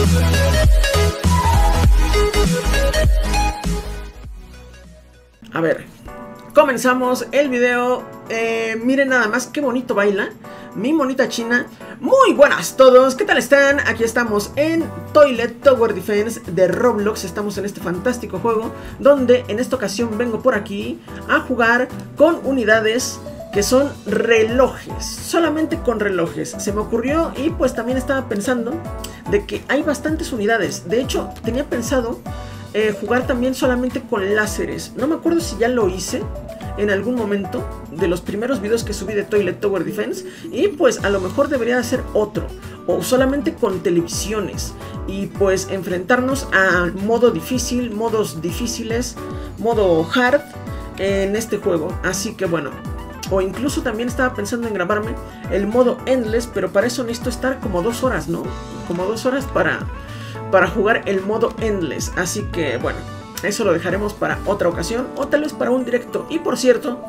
A ver, comenzamos el video. Miren nada más qué bonito baila mi monita china. Muy buenas todos, ¿qué tal están? Aquí estamos en Toilet Tower Defense de Roblox. Estamos en este fantástico juego donde en esta ocasión vengo por aquí a jugar con unidades que son relojes, solamente con relojes. Se me ocurrió y pues también estaba pensando de que hay bastantes unidades. De hecho, tenía pensado jugar también solamente con láseres. No me acuerdo si ya lo hice en algún momento de los primeros videos que subí de Toilet Tower Defense, y pues a lo mejor debería hacer otro, o solamente con televisiones, y pues enfrentarnos a modo difícil, modos difíciles, modo hard en este juego. Así que bueno, o incluso también estaba pensando en grabarme el modo endless, pero para eso necesito estar como 2 horas, ¿no? Como 2 horas para jugar el modo endless. Así que bueno, eso lo dejaremos para otra ocasión, o tal vez para un directo. Y por cierto,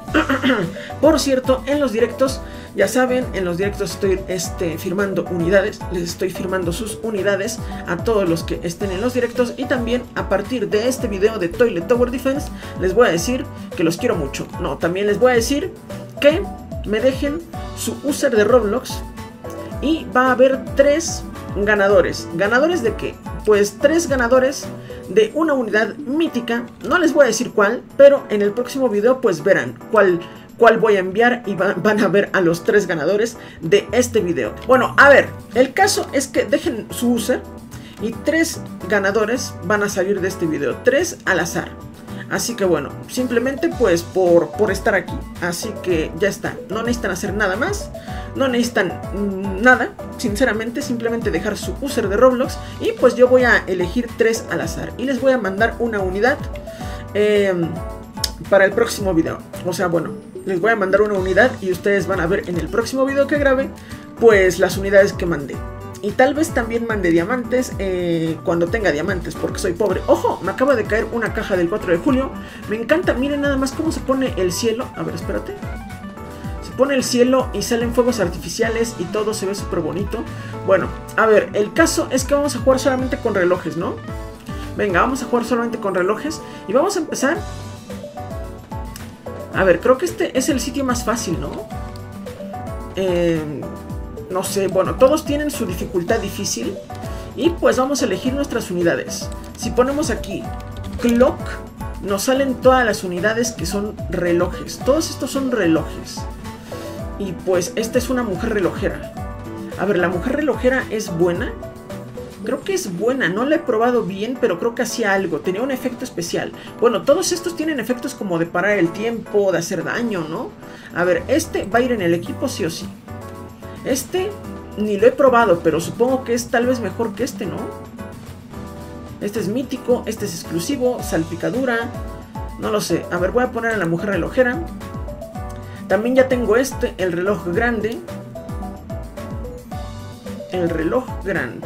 en los directos, ya saben, en los directos estoy firmando unidades. Les estoy firmando sus unidades a todos los que estén en los directos. Y también a partir de este video de Toilet Tower Defense les voy a decir que los quiero mucho. No, también les voy a decir que me dejen su user de Roblox, y va a haber 3 ganadores. ¿Ganadores de qué? Pues 3 ganadores de una unidad mítica. No les voy a decir cuál, pero en el próximo video pues verán cuál voy a enviar, y van a ver a los 3 ganadores de este video. Bueno, a ver, el caso es que dejen su user y 3 ganadores van a salir de este video, 3 al azar. Así que bueno, simplemente pues por estar aquí. Así que ya está, no necesitan hacer nada más, no necesitan nada, sinceramente, simplemente dejar su user de Roblox. Y pues yo voy a elegir 3 al azar, y les voy a mandar una unidad para el próximo video. O sea, bueno, les voy a mandar una unidad y ustedes van a ver en el próximo video que grabe pues las unidades que mandé. Y tal vez también mande diamantes cuando tenga diamantes, porque soy pobre. ¡Ojo! Me acaba de caer una caja del 4 de julio. Me encanta, miren nada más cómo se pone el cielo. A ver, espérate. Se pone el cielo y salen fuegos artificiales y todo se ve súper bonito. Bueno, a ver, el caso es que vamos a jugar solamente con relojes, ¿no? Venga, vamos a jugar solamente con relojes. Y vamos a empezar. A ver, creo que este es el sitio más fácil, ¿no? No sé, bueno, todos tienen su dificultad difícil. Y pues vamos a elegir nuestras unidades. Si ponemos aquí Clock, nos salen todas las unidades que son relojes. Todos estos son relojes. Y pues esta es una mujer relojera. A ver, ¿la mujer relojera es buena? Creo que es buena, no la he probado bien, pero creo que hacía algo, tenía un efecto especial. Bueno, todos estos tienen efectos como de parar el tiempo, de hacer daño, ¿no? A ver, este va a ir en el equipo sí o sí. Este ni lo he probado, pero supongo que es tal vez mejor que este, ¿no? Este es mítico, este es exclusivo, salpicadura, no lo sé. A ver, voy a poner a la mujer relojera. También ya tengo este, el reloj grande. El reloj grande,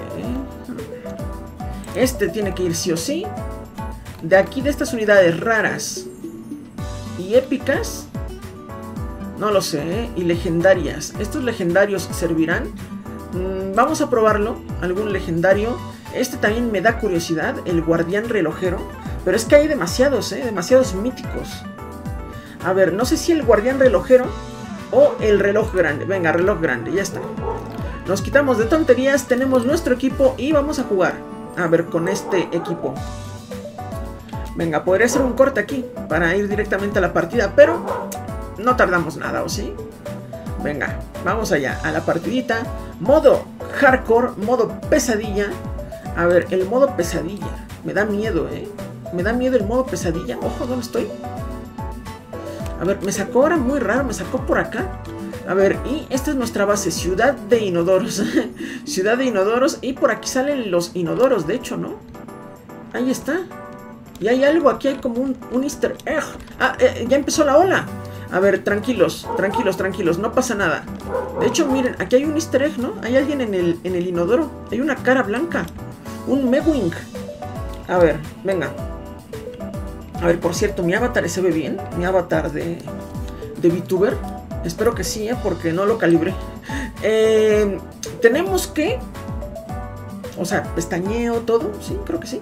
Este tiene que ir sí o sí. De aquí, de estas unidades raras y épicas, no lo sé, y legendarias. ¿Estos legendarios servirán? Vamos a probarlo, algún legendario. Este también me da curiosidad, el guardián relojero. Pero es que hay demasiados, demasiados míticos. A ver, no sé si el guardián relojero o el reloj grande. Venga, reloj grande, ya está. Nos quitamos de tonterías, tenemos nuestro equipo y vamos a jugar. A ver, con este equipo. Venga, podría hacer un corte aquí para ir directamente a la partida, pero no tardamos nada, ¿o sí? Venga, vamos allá, a la partidita. Modo hardcore, modo pesadilla. A ver, el modo pesadilla. Me da miedo, Me da miedo el modo pesadilla. Ojo, ¿dónde estoy? A ver, me sacó ahora muy raro, me sacó por acá. A ver, y esta es nuestra base, Ciudad de Inodoros. Ciudad de Inodoros, y por aquí salen los inodoros, de hecho, ¿no? Ahí está. Y hay algo, aquí hay como un easter egg. Ah, ya empezó la ola. A ver, tranquilos, no pasa nada. De hecho, miren, aquí hay un easter egg, ¿no? Hay alguien en el inodoro. Hay una cara blanca. Un Mewing. A ver, venga. A ver, por cierto, mi avatar se ve bien. Mi avatar de VTuber. Espero que sí, porque no lo calibré. Tenemos que O sea, pestañeo todo. Sí, creo que sí.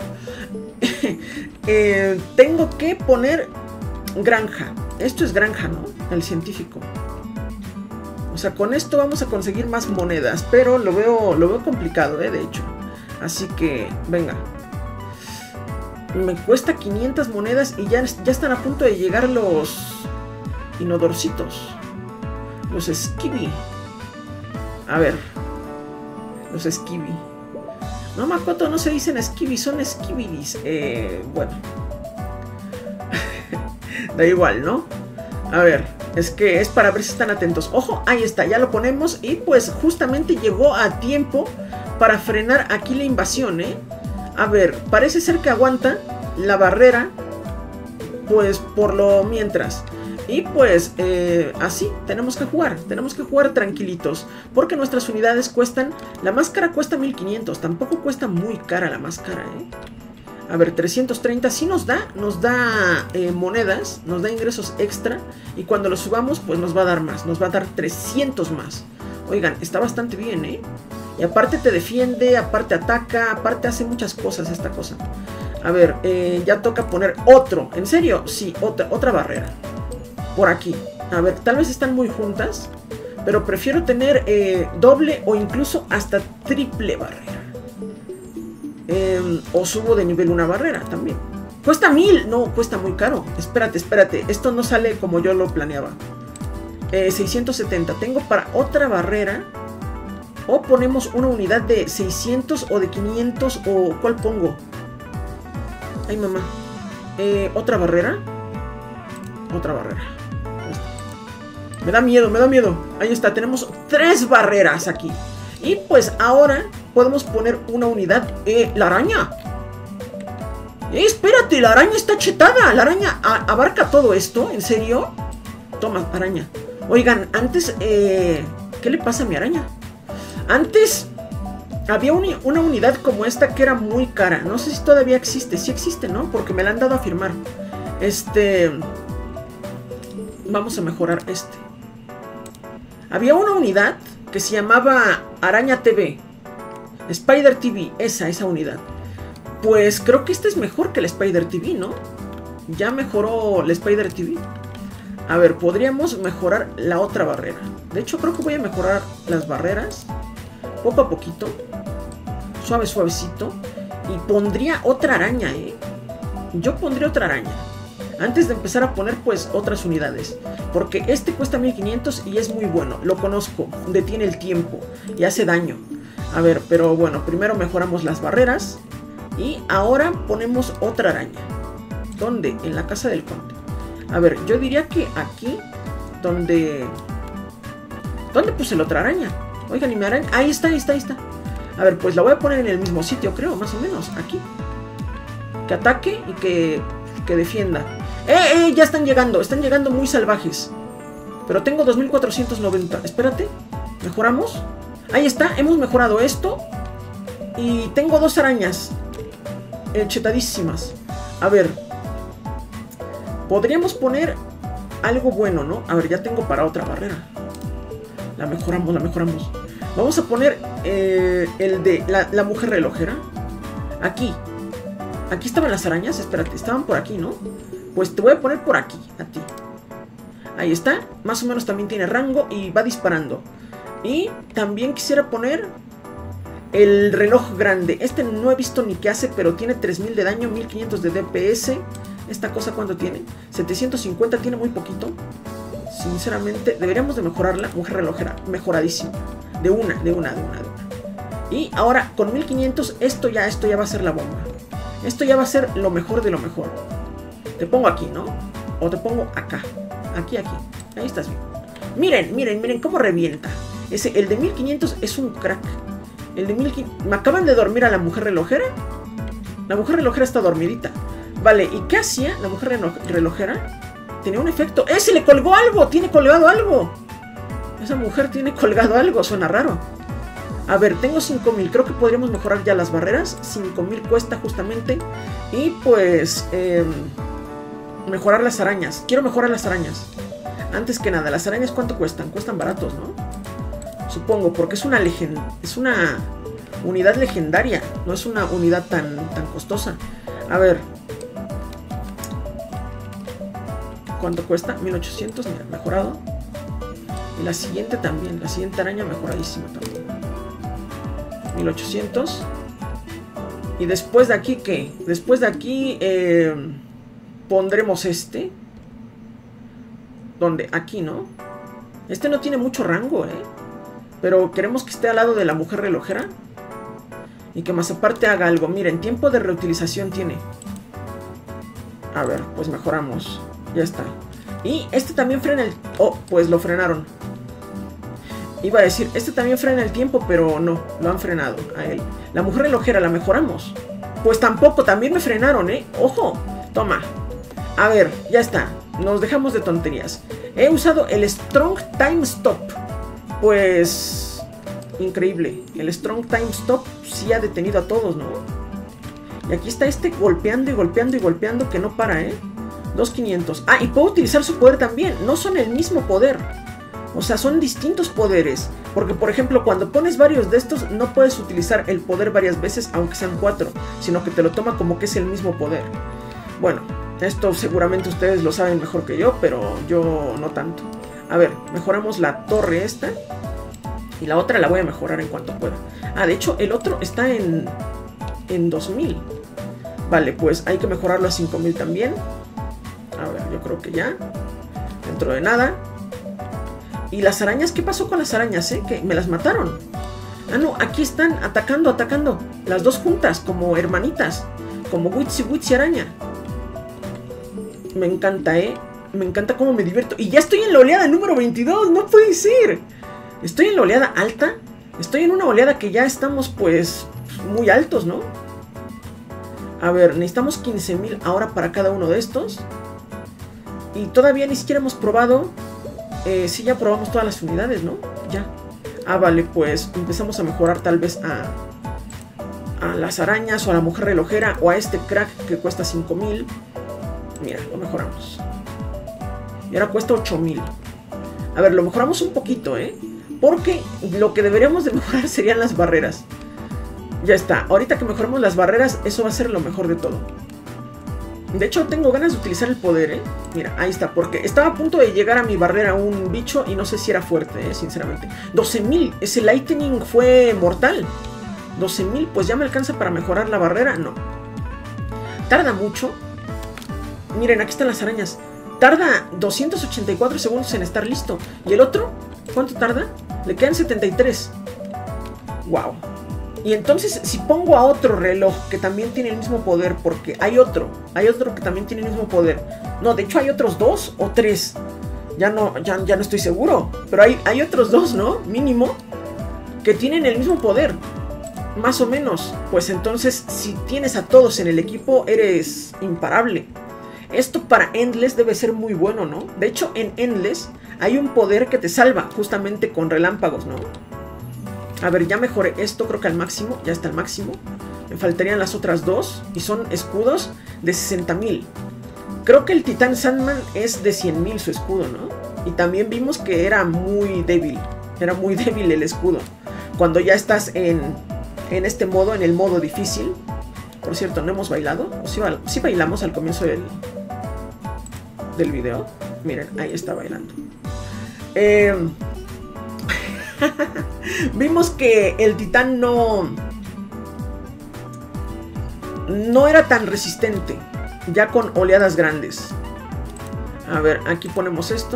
Tengo que poner granja. Esto es granja, ¿no? El científico. O sea, con esto vamos a conseguir más monedas. Pero lo veo complicado, de hecho. Así que, venga. Me cuesta 500 monedas y ya están a punto de llegar los inodorcitos. Los Skibidi. A ver. Los Skibidi. No, Makoto, no se dicen Skibidi, son Skibidis. Bueno. Da igual, ¿no? A ver, es que es para ver si están atentos. Ojo, ahí está, ya lo ponemos. Y pues justamente llegó a tiempo para frenar aquí la invasión, ¿eh? A ver, parece ser que aguanta la barrera, pues por lo mientras. Y pues así tenemos que jugar tranquilitos, porque nuestras unidades cuestan, la máscara cuesta 1500, tampoco cuesta muy cara la máscara, A ver, 330 sí nos da monedas, nos da ingresos extra, y cuando lo subamos pues nos va a dar más, nos va a dar 300 más. Oigan, está bastante bien, y aparte te defiende, aparte ataca, aparte hace muchas cosas esta cosa. A ver, ya toca poner otro, ¿en serio? Sí, otra barrera. Por aquí. A ver, tal vez están muy juntas, pero prefiero tener doble o incluso hasta triple barrera. O subo de nivel una barrera también. Cuesta 1000, no, cuesta muy caro. Espérate, esto no sale como yo lo planeaba. 670, tengo para otra barrera. O ponemos una unidad de 600 o de 500, o ¿cuál pongo? Ay, mamá. ¿Otra barrera? Otra barrera. Me da miedo. Ahí está, tenemos 3 barreras aquí. Y pues ahora podemos poner una unidad. La araña. Espérate, la araña está chetada. La araña abarca todo esto, ¿en serio? Toma, araña. Oigan, antes, ¿qué le pasa a mi araña? Antes había una unidad como esta que era muy cara. No sé si todavía existe. Sí existe, ¿no? Porque me la han dado a firmar. Vamos a mejorar este. Había una unidad que se llamaba Araña TV. Spider TV, esa unidad. Pues creo que esta es mejor que la Spider TV, ¿no? Ya mejoró la Spider TV. A ver, podríamos mejorar la otra barrera. De hecho, creo que voy a mejorar las barreras poco a poquito. Suavecito. Y pondría otra araña, Yo pondría otra araña. Antes de empezar a poner pues otras unidades. Porque este cuesta 1500 y es muy bueno. Lo conozco, detiene el tiempo y hace daño. A ver, pero bueno, primero mejoramos las barreras. Y ahora ponemos otra araña. ¿Dónde? En la casa del conde. A ver, yo diría que aquí. ¿Dónde puse la otra araña? Oigan, y mi araña. Ahí está. A ver, pues la voy a poner en el mismo sitio, creo, más o menos. Aquí. Que ataque y que defienda. Ya están llegando muy salvajes. Pero tengo 2490. Espérate, ¿mejoramos? Ahí está, hemos mejorado esto. Y tengo 2 arañas chetadísimas. A ver, podríamos poner algo bueno, ¿no? A ver, ya tengo para otra barrera. La mejoramos. Vamos a poner el de la mujer relojera. Aquí estaban las arañas, espérate, estaban por aquí, ¿no? Pues te voy a poner por aquí, a ti. Ahí está, más o menos también tiene rango y va disparando. Y también quisiera poner el reloj grande. Este no he visto ni qué hace, pero tiene 3000 de daño, 1500 de DPS. ¿Esta cosa cuánto tiene? 750, tiene muy poquito. Sinceramente, deberíamos de mejorarla. Mujer relojera, mejoradísimo. De una. Y ahora, con 1500, esto ya va a ser la bomba. Esto ya va a ser lo mejor de lo mejor. Te pongo aquí, ¿no? O te pongo acá. Aquí. Ahí estás bien. Miren cómo revienta. El de 1500 es un crack. El de 1500... ¿Me acaban de dormir a la mujer relojera? La mujer relojera está dormidita. Vale, ¿y qué hacía la mujer relojera? Tenía un efecto. Se le colgó algo! ¡Tiene colgado algo! Esa mujer tiene colgado algo. Suena raro. A ver, tengo 5000. Creo que podríamos mejorar ya las barreras. 5000 cuesta justamente. Y pues... mejorar las arañas. Quiero mejorar las arañas. Antes que nada, ¿las arañas cuánto cuestan? Cuestan baratos, ¿no? Supongo, porque es una legenda. Es una unidad legendaria. No es una unidad tan costosa. A ver. ¿Cuánto cuesta? 1800, mira, mejorado. Y la siguiente también. La siguiente araña mejoradísima también. 1800. Y después de aquí, ¿qué? Después de aquí pondremos este. ¿Dónde? Aquí, ¿no? Este no tiene mucho rango, pero queremos que esté al lado de la mujer relojera. Y que más aparte haga algo. Miren, tiempo de reutilización tiene. A ver, pues mejoramos. Ya está. Y este también frena el... Oh, pues lo frenaron. Iba a decir, este también frena el tiempo, pero no, lo han frenado a él. La mujer relojera, ¿la mejoramos? Pues tampoco, también me frenaron, ¡Ojo! Toma. A ver, ya está. Nos dejamos de tonterías. He usado el Strong Time Stop. Pues... increíble. El Strong Time Stop sí ha detenido a todos, ¿no? Y aquí está este golpeando y golpeando y golpeando que no para, 2500. Ah, y puedo utilizar su poder también. No son el mismo poder. O sea, son distintos poderes. Porque, por ejemplo, cuando pones varios de estos, no puedes utilizar el poder varias veces, aunque sean 4. Sino que te lo toma como que es el mismo poder. Bueno, esto seguramente ustedes lo saben mejor que yo, pero yo no tanto. A ver, mejoramos la torre esta. Y la otra la voy a mejorar en cuanto pueda. Ah, de hecho, el otro está en 2000. Vale, pues hay que mejorarlo a 5000 también. A ver, yo creo que ya. Dentro de nada. ¿Y las arañas? ¿Qué pasó con las arañas, Que me las mataron. Ah, no, aquí están atacando. Las dos juntas, como hermanitas. Como Witsi araña. Me encanta, Me encanta cómo me divierto. Y ya estoy en la oleada número 22. No puede ser. Estoy en la oleada alta. Estoy en una oleada que ya estamos, pues, muy altos, ¿no? A ver, necesitamos 15000 ahora para cada uno de estos. Y todavía ni siquiera hemos probado. Sí, ya probamos todas las unidades, ¿no? Ya. Ah, vale, pues empezamos a mejorar tal vez a las arañas o a la mujer relojera o a este crack que cuesta 5000. Mira, lo mejoramos. Y ahora cuesta 8000. A ver, lo mejoramos un poquito, porque lo que deberíamos de mejorar serían las barreras. Ya está, ahorita que mejoramos las barreras, eso va a ser lo mejor de todo. De hecho, tengo ganas de utilizar el poder, Mira, ahí está, porque estaba a punto de llegar a mi barrera un bicho y no sé si era fuerte, sinceramente. 12000, ese lightning fue mortal. 12000, pues ya me alcanza para mejorar la barrera, no. Tarda mucho. Miren, aquí están las arañas. Tarda 284 segundos en estar listo. ¿Y el otro? ¿Cuánto tarda? Le quedan 73. Wow. Y entonces, si pongo a otro reloj que también tiene el mismo poder, porque hay otro que también tiene el mismo poder. No, de hecho hay otros 2 o 3. Ya no estoy seguro. Pero hay otros 2, ¿no? Mínimo. Que tienen el mismo poder. Más o menos. Pues entonces, si tienes a todos en el equipo, eres imparable. Esto para Endless debe ser muy bueno, ¿no? De hecho, en Endless hay un poder que te salva justamente con relámpagos, ¿no? A ver, ya mejoré esto, creo que al máximo. Ya está al máximo. Me faltarían las otras dos. Y son escudos de 60000. Creo que el Titán Sandman es de 100.000 su escudo, ¿no? Y también vimos que era muy débil. Era muy débil el escudo. Cuando ya estás en este modo, en el modo difícil. Por cierto, ¿no hemos bailado? ¿O sí bailamos al comienzo del video? Miren, ahí está bailando. Vimos que el titán no era tan resistente ya con oleadas grandes. A ver, aquí ponemos esto.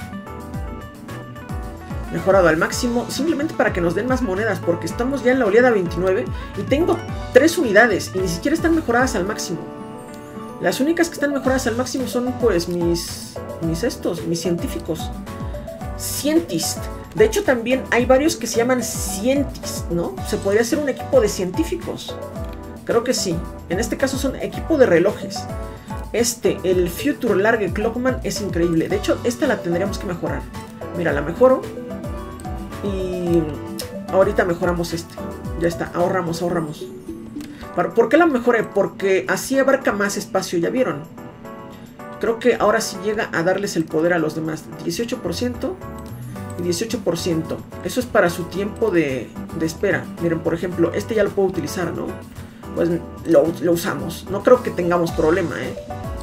Mejorado al máximo, simplemente para que nos den más monedas, porque estamos ya en la oleada 29 y tengo 3 unidades y ni siquiera están mejoradas al máximo. Las únicas que están mejoradas al máximo son pues mis científicos. Scientist. De hecho también hay varios que se llaman Scientist, ¿no? Se podría hacer un equipo de científicos. Creo que sí. En este caso son equipo de relojes. El Future Large Clockman es increíble. De hecho, esta la tendríamos que mejorar. Mira, la mejoro. Y ahorita mejoramos este. Ya está, ahorramos. ¿Por qué la mejoré? Porque así abarca más espacio, ¿ya vieron? Creo que ahora sí llega a darles el poder a los demás. 18%. y 18%. Eso es para su tiempo de espera. Miren, por ejemplo, este ya lo puedo utilizar, ¿no? Pues lo usamos. No creo que tengamos problema, ¿eh?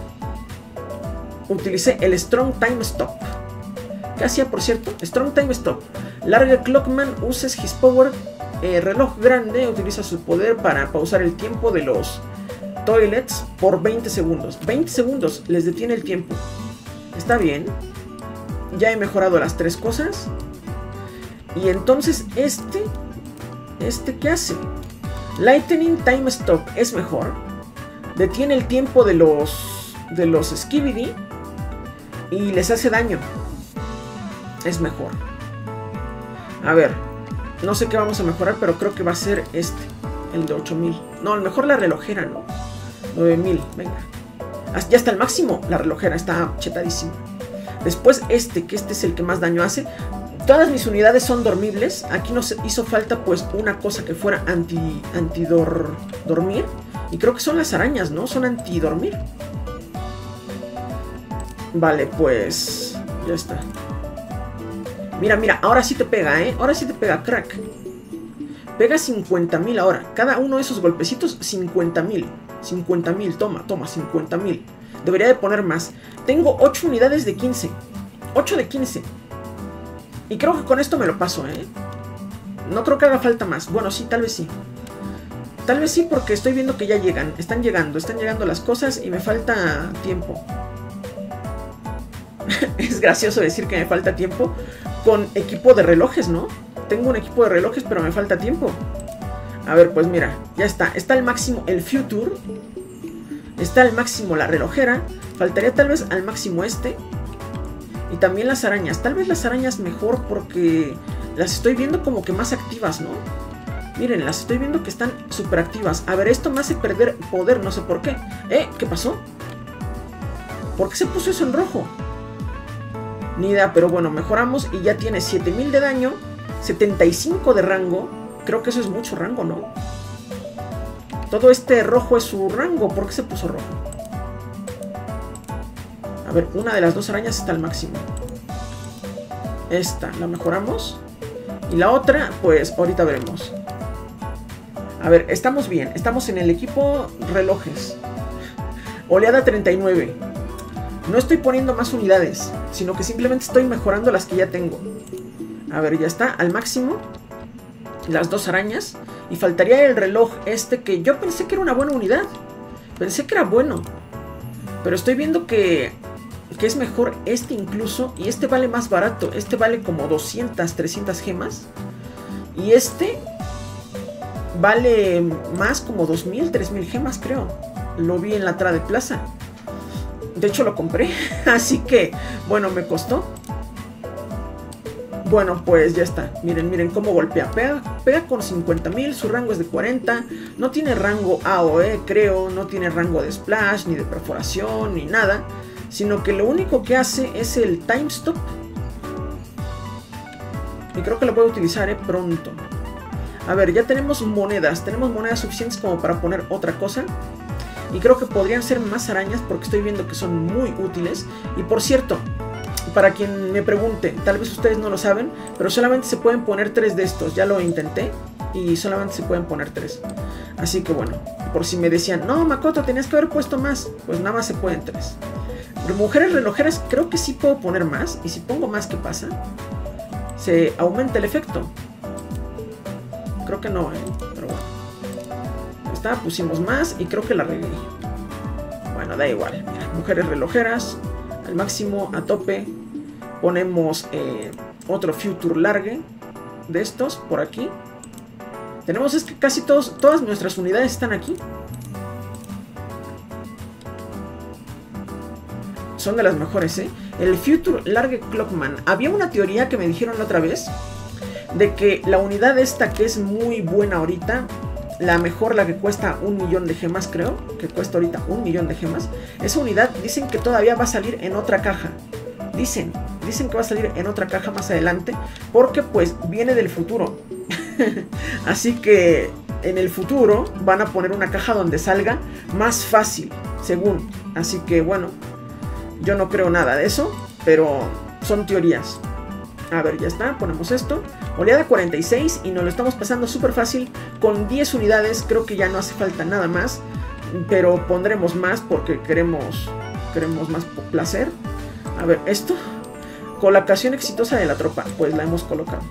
Utilicé el Strong Time Stop. ¿Qué hacía, por cierto? Strong Time Stop. Large Clockman uses his power. Reloj grande utiliza su poder para pausar el tiempo de los toilets por 20 segundos. 20 segundos les detiene el tiempo. Está bien. Ya he mejorado las tres cosas. Y entonces ¿qué hace? Lightning Time Stop es mejor. Detiene el tiempo de los Skibidi y les hace daño. Es mejor. A ver, no sé qué vamos a mejorar, pero creo que va a ser el de 8000. No, a lo mejor la relojera, ¿no? 9000, venga. Ya está el máximo, la relojera está chetadísima. Después que este es el que más daño hace. Todas mis unidades son dormibles. Aquí nos hizo falta pues una cosa que fuera dormir. Y creo que son las arañas, ¿no? Son antidormir. Vale, pues ya está. Mira, ahora sí te pega, ¿eh? Ahora sí te pega, crack. Pega 50.000 ahora. Cada uno de esos golpecitos, 50.000. 50.000, toma, 50.000. Debería de poner más. Tengo 8 unidades de 15. 8 de 15. Y creo que con esto me lo paso, ¿eh? No creo que haga falta más. Bueno, sí, tal vez sí. Tal vez sí, porque estoy viendo que ya llegan. Están llegando las cosas y me falta tiempo. Es gracioso decir que me falta tiempo con equipo de relojes, ¿no? Tengo un equipo de relojes, pero me falta tiempo. A ver, pues mira, ya está. Está al máximo el Future. Está al máximo la relojera. Faltaría tal vez al máximo y también las arañas. Tal vez las arañas mejor porque las estoy viendo como que más activas, ¿no? Miren, las estoy viendo que están súper activas. A ver, esto me hace perder poder, no sé por qué. ¿Qué pasó? ¿Por qué se puso eso en rojo? Ni idea, pero bueno, mejoramos y ya tiene 7000 de daño, 75 de rango. Creo que eso es mucho rango, ¿no? Todo este rojo es su rango. ¿Por qué se puso rojo? A ver, una de las dos arañas está al máximo. Esta la mejoramos. Y la otra, pues ahorita veremos. A ver, estamos bien. Estamos en el equipo relojes. Oleada 39. No estoy poniendo más unidades, sino que simplemente estoy mejorando las que ya tengo. A ver, ya está, al máximo. Las dos arañas. Y faltaría el reloj que yo pensé que era una buena unidad. Pensé que era bueno. Pero estoy viendo que es mejor incluso. Y vale más barato. Vale como 200, 300 gemas. Y vale más como 2000, 3000 gemas, creo. Lo vi en la Trade Plaza. De hecho lo compré. Así que, bueno, me costó. Bueno, pues ya está. Miren cómo golpea. Pega con 50.000. Su rango es de 40. No tiene rango AOE, creo. No tiene rango de splash, ni de perforación, ni nada. Sino que lo único que hace es el time stop. Y creo que lo puedo utilizar pronto. A ver, ya tenemos monedas. Tenemos monedas suficientes como para poner otra cosa. Y creo que podrían ser más arañas porque estoy viendo que son muy útiles. Y por cierto, para quien me pregunte, tal vez ustedes no lo saben, pero solamente se pueden poner 3 de estos. Ya lo intenté y solamente se pueden poner 3. Así que bueno, por si me decían, no, Makoto, tenías que haber puesto más. Pues nada más se pueden 3. Mujeres relojeras creo que sí puedo poner más. Y si pongo más, ¿qué pasa? Se aumenta el efecto. Creo que no, pero bueno. Pusimos más y creo que la regué. Bueno, da igual. Mira, mujeres relojeras al máximo, a tope. Ponemos otro Future Large de estos por aquí. Tenemos que casi todas nuestras unidades están aquí. Son de las mejores, El Future Large Clockman. Había una teoría que me dijeron la otra vez de que la unidad que es muy buena ahorita, la mejor, la que cuesta 1.000.000 de gemas, creo que cuesta ahorita 1.000.000 de gemas. Esa unidad dicen que todavía va a salir en otra caja. Dicen que va a salir en otra caja más adelante, porque pues viene del futuro. Así que en el futuro van a poner una caja donde salga más fácil, según. Así que bueno, yo no creo nada de eso, pero son teorías. A ver, ya está, ponemos esto. Oleada 46 y nos lo estamos pasando súper fácil con 10 unidades. Creo que ya no hace falta nada más, pero pondremos más porque queremos más placer. A ver, esto. Colocación exitosa de la tropa, pues la hemos colocado.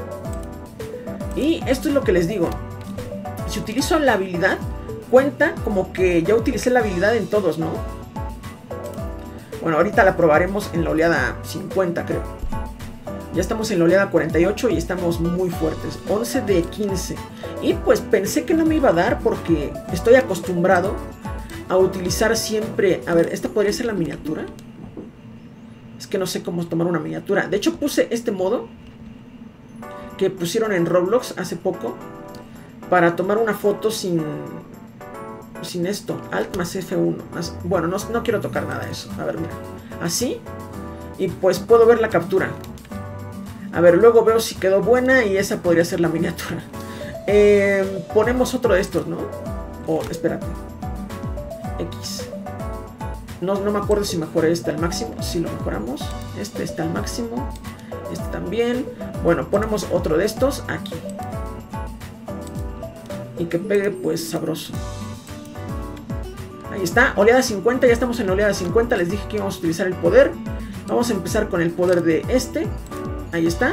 Y esto es lo que les digo. Si utilizo la habilidad, cuenta como que ya utilicé la habilidad en todos, ¿no? Bueno, ahorita la probaremos en la oleada 50, creo. Ya estamos en la oleada 48 y estamos muy fuertes. 11 de 15. Y pues pensé que no me iba a dar porque estoy acostumbrado a utilizar siempre... A ver, ¿esta podría ser la miniatura? Es que no sé cómo tomar una miniatura. De hecho puse este modo que pusieron en Roblox hace poco para tomar una foto sin esto. Alt más F1 más... Bueno, no quiero tocar nada de eso. A ver, mira. Así. Y pues puedo ver la captura. A ver, luego veo si quedó buena y esa podría ser la miniatura. Ponemos otro de estos, ¿no? O, espérate. X. No me acuerdo si mejoré este al máximo. Si lo mejoramos. Este está al máximo. Este también. Bueno, ponemos otro de estos aquí. Y que pegue pues sabroso. Ahí está, oleada 50, ya estamos en la oleada 50. Les dije que íbamos a utilizar el poder. Vamos a empezar con el poder de este. Ahí está.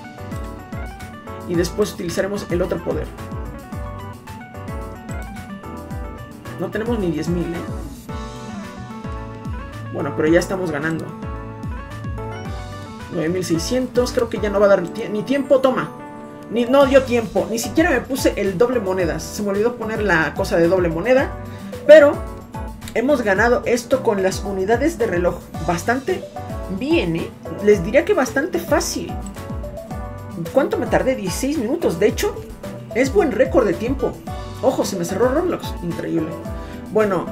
Y después utilizaremos el otro poder. No tenemos ni 10.000, ¿eh? Bueno, pero ya estamos ganando. 9.600, creo que ya no va a dar ni tiempo, toma. No dio tiempo, ni siquiera me puse el doble monedas. Se me olvidó poner la cosa de doble moneda. Pero hemos ganado esto con las unidades de reloj bastante bien, ¿eh? Les diría que bastante fácil. ¿Cuánto me tardé? 16 minutos. De hecho, es buen récord de tiempo. Ojo, se me cerró Roblox. Increíble. Bueno,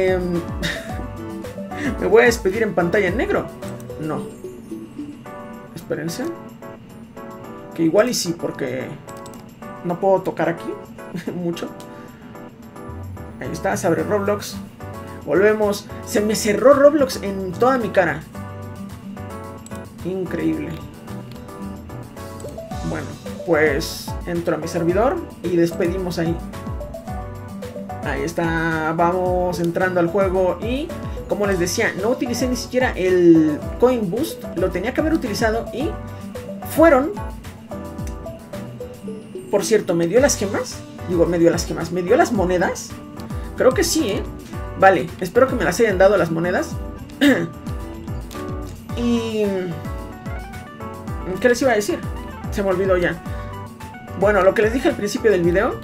¿me voy a despedir en pantalla en negro? No. Espérense. Que igual y sí, porque no puedo tocar aquí mucho. Ahí está, se abre Roblox. Volvemos. Se me cerró Roblox en toda mi cara. Increíble. Bueno, pues entro a mi servidor y despedimos ahí. Ahí está, vamos entrando al juego y como les decía, no utilicé ni siquiera el Coin Boost. Lo tenía que haber utilizado y fueron... Por cierto, ¿me dio las gemas? Digo, me dio las gemas. ¿Me dio las monedas? Creo que sí, ¿eh? Vale, espero que me las hayan dado las monedas. Y... ¿qué les iba a decir? Se me olvidó ya. Bueno, lo que les dije al principio del video.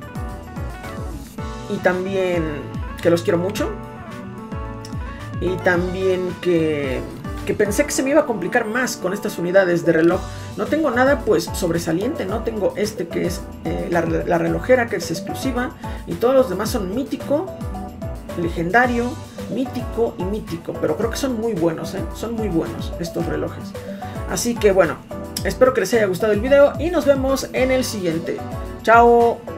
Y también que los quiero mucho. Y también que pensé que se me iba a complicar más con estas unidades de reloj. No tengo nada pues sobresaliente. No tengo este que es la relojera, que es exclusiva. Y todos los demás son mítico, legendario, mítico y mítico. Pero creo que son muy buenos, ¿eh? Son muy buenos estos relojes. Así que bueno, espero que les haya gustado el video y nos vemos en el siguiente. ¡Chao!